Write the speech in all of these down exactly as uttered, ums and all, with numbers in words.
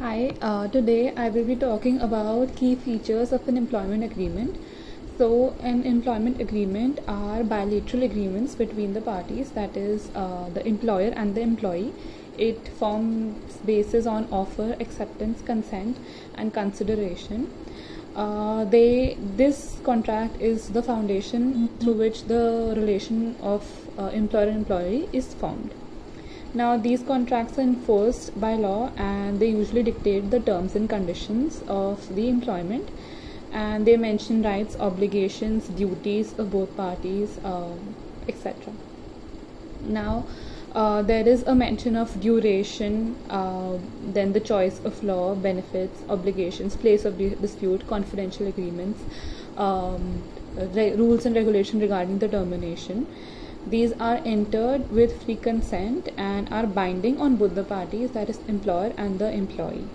Hi, uh, today I will be talking about key features of an employment agreement. So, an employment agreement are bilateral agreements between the parties, that is, uh, the employer and the employee. It forms basis on offer, acceptance, consent, and consideration. Uh, they this contract is the foundation through which the relation of uh, employer and employee is formed. Now, these contracts are enforced by law and they usually dictate the terms and conditions of the employment, and they mention rights, obligations, duties of both parties, uh, et cetera. Now, uh, there is a mention of duration, uh, then the choice of law, benefits, obligations, place of dispute, confidential agreements, um, re- rules and regulation regarding the termination. These are entered with free consent and are binding on both the parties, that is, employer and the employee.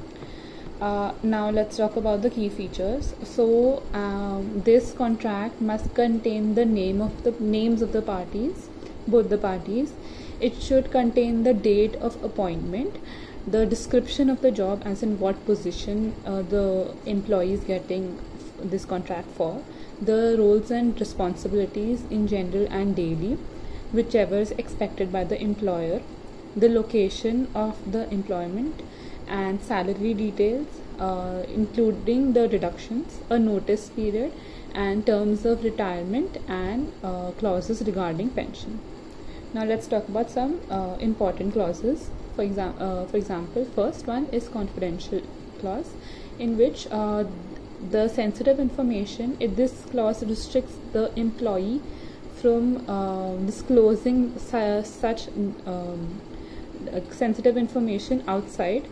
Uh, now let's talk about the key features. So um, this contract must contain the name of the names of the parties, both the parties. It should contain the date of appointment, the description of the job, as in what position uh, the employee is getting this contract for, the roles and responsibilities in general and daily, whichever is expected by the employer, the location of the employment, and salary details, uh, including the deductions, a notice period, and terms of retirement, and uh, clauses regarding pension. Now let's talk about some uh, important clauses. For, exa- uh, for example, first one is confidential clause, in which uh, the sensitive information, if this clause restricts the employee from uh, disclosing su- such um, sensitive information outside.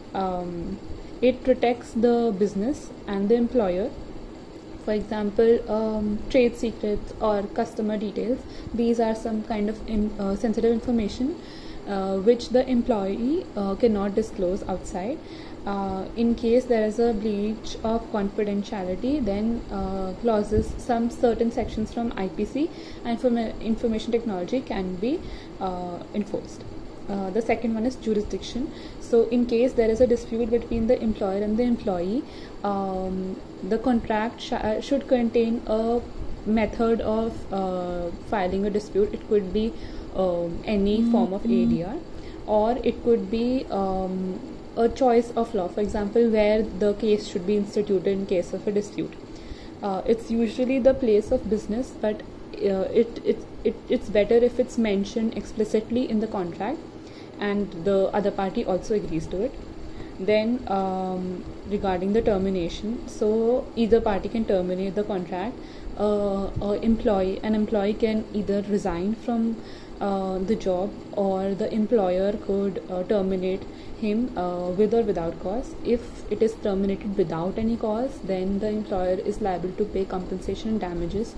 Um, it protects the business and the employer. For example, um, trade secrets or customer details, these are some kind of in, uh, sensitive information uh, which the employee uh, cannot disclose outside. Uh, in case there is a breach of confidentiality, then uh, clauses, some certain sections from I P C and from information technology can be uh, enforced. Uh, the second one is jurisdiction. So in case there is a dispute between the employer and the employee, um, the contract sh- should contain a method of uh, filing a dispute. It could be um, any mm-hmm. form of A D R, or it could be um, a choice of law, for example, where the case should be instituted in case of a dispute. Uh, it's usually the place of business, but uh, it, it, it it's better if it's mentioned explicitly in the contract and the other party also agrees to it. Then um, regarding the termination, so either party can terminate the contract. Uh, a employee an employee can either resign from uh, the job, or the employer could uh, terminate him uh, with or without cause. If it is terminated without any cause, then the employer is liable to pay compensation and damages.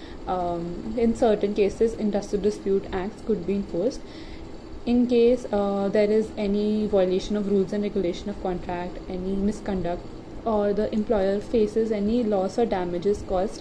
Um, in certain cases, industrial dispute acts could be enforced. In case uh, there is any violation of rules and regulation of contract, any misconduct, or the employer faces any loss or damages caused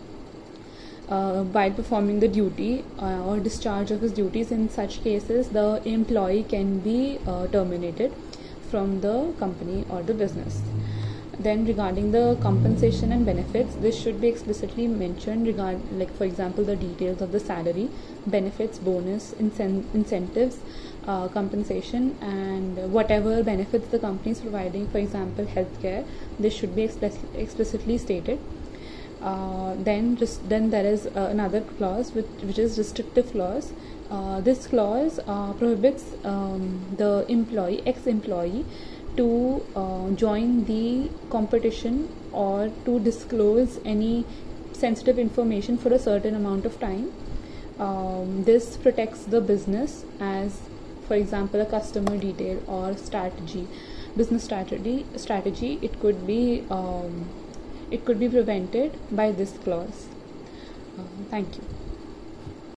uh, while performing the duty uh, or discharge of his duties, in such cases the employee can be uh, terminated from the company or the business. Then regarding the compensation and benefits, this should be explicitly mentioned, regard like for example the details of the salary, benefits, bonus, incen- incentives, uh, compensation, and whatever benefits the company is providing, for example healthcare. This should be explic- explicitly stated. Uh, then just then there is uh, another clause which, which is restrictive clause. Uh, this clause uh, prohibits um, the employee, ex-employee, to uh, join the competition or to disclose any sensitive information for a certain amount of time. Um, this protects the business, as for example a customer detail or strategy, business strategy. Strategy it could be um, it could be prevented by this clause. Uh, thank you.